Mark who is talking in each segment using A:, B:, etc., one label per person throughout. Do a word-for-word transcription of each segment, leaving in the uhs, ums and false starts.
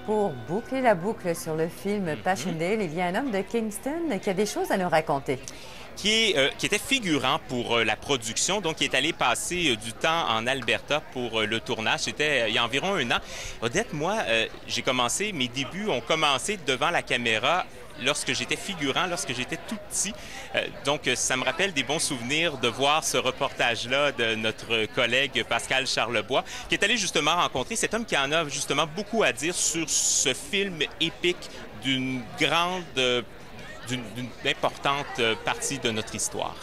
A: Pour boucler la boucle sur le film
B: Mm-hmm.
A: Passchendaele, il y a un homme de Kingston qui a des choses à nous raconter.
B: Qui, est, euh, qui était figurant pour euh, la production, donc qui est allé passer euh, du temps en Alberta pour euh, le tournage. C'était euh, il y a environ un an. Odette, moi, euh, j'ai commencé, mes débuts ont commencé devant la caméra lorsque j'étais figurant, lorsque j'étais tout petit. Euh, donc, ça me rappelle des bons souvenirs de voir ce reportage-là de notre collègue Pascal Charlebois, qui est allé justement rencontrer cet homme qui en a justement beaucoup à dire sur ce film épique d'une grande... Euh, d'une importante partie de notre histoire.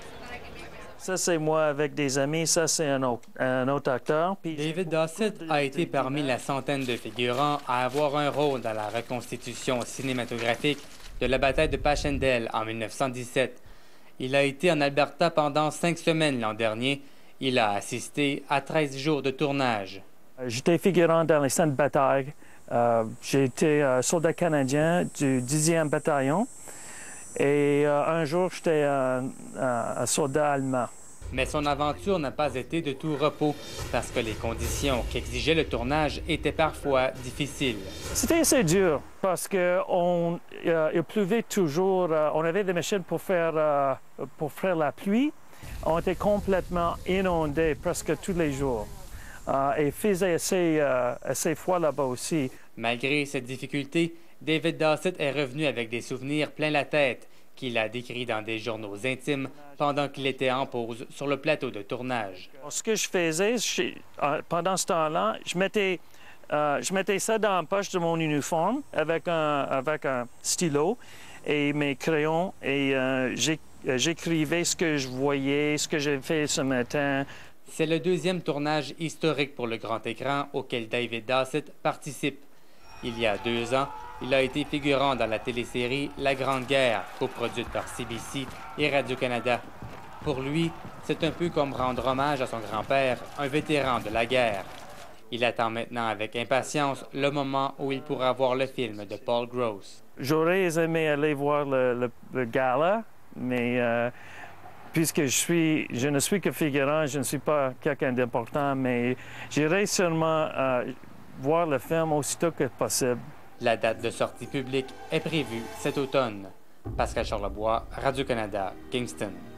C: Ça, c'est moi avec des amis. Ça, c'est un autre, un autre acteur. Puis...
D: David Dossett a été parmi la centaine de figurants à avoir un rôle dans la reconstitution cinématographique de la bataille de Passchendaele en mille neuf cent dix-sept. Il a été en Alberta pendant cinq semaines l'an dernier. Il a assisté à treize jours de tournage.
C: J'étais figurant dans les scènes de bataille. Euh, j'ai été euh, soldat canadien du dixième bataillon. Et euh, un jour, j'étais un, un soldat allemand.
D: Mais son aventure n'a pas été de tout repos, parce que les conditions qu'exigeait le tournage étaient parfois difficiles.
C: C'était assez dur, parce qu'il euh, pleuvait toujours. Euh, on avait des machines pour faire, euh, pour faire la pluie. On était complètement inondés presque tous les jours. Euh, et il faisait assez, euh, assez froid là-bas aussi.
D: Malgré cette difficulté, David Dossett est revenu avec des souvenirs plein la tête qu'il a décrits dans des journaux intimes pendant qu'il était en pause sur le plateau de tournage.
C: Ce que je faisais, je, pendant ce temps-là, je mettais, euh, je mettais ça dans la poche de mon uniforme avec un, avec un stylo et mes crayons et euh, j'écrivais ce que je voyais, ce que j'ai fait ce matin.
D: C'est le deuxième tournage historique pour le grand écran auquel David Dossett participe. Il y a deux ans, il a été figurant dans la télésérie La Grande Guerre, coproduite par C B C et Radio-Canada. Pour lui, c'est un peu comme rendre hommage à son grand-père, un vétéran de la guerre. Il attend maintenant avec impatience le moment où il pourra voir le film de Paul Gross.
C: J'aurais aimé aller voir le, le, le gala, mais euh, puisque je, suis, je ne suis que figurant, je ne suis pas quelqu'un d'important, mais j'irai sûrement euh, voir le film aussitôt que possible.
D: La date de sortie publique est prévue cet automne. Pascal Charlebois, Radio-Canada, Kingston.